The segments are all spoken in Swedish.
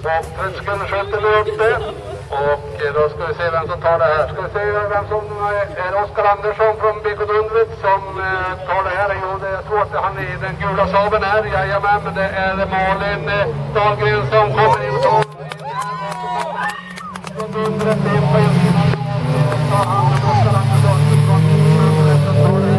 Och tröskelskylten är uppe. Och då ska vi se vem som tar det här. Ska vi se vem som är Oskar Andersson från BK-Dundret som tar det här. Jo, det är svårt. Han är i den gula Saaben här. Jajamän, men det är Malin Dahlgren som kommer in från Dundret in på insidan. Ta hand om Oskar Andersson från Dundret som tar det här.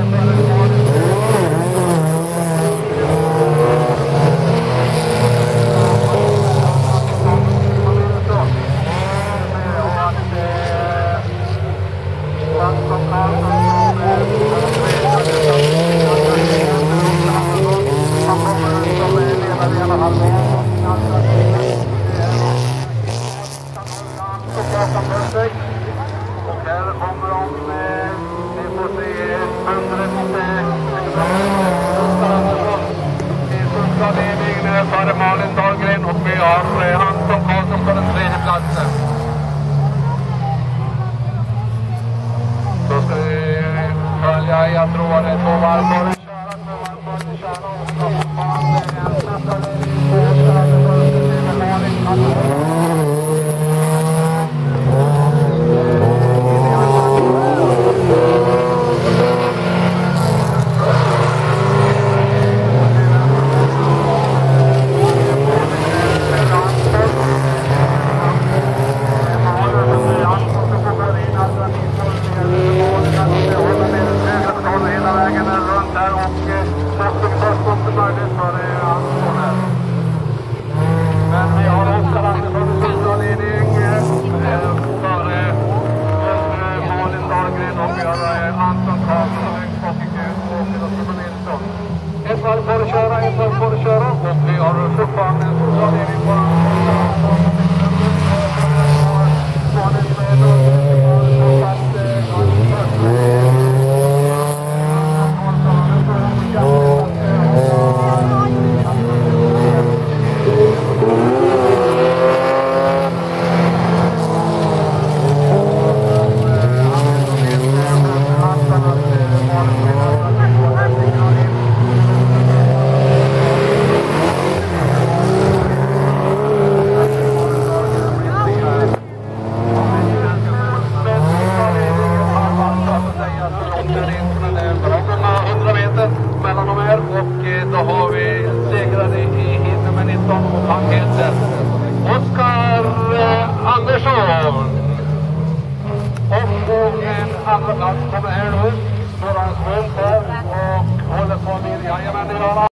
Före Malin Dahlgren och vi har Anton Karlsson på den tredje platsen. Då ska vi följa, jag tror det är 2 varv för att köra, 2 varv för att köra och så fortfarande nästa ledning på Oskar Andersson med Malin. Men vi har Oskar Andersson i sista ledning före Malin Dahlgren och vi har Anton Karlsson och Åke Nilsson. Ett varv får att köra, ett varv får att köra och vi har fortfarande en sista ledning på då har vi segrade i hit nummer 19 och han heter Oskar Andersson. Och på en andra plats kommer här nu. Står hans mun på och håller på med jajamän i röra.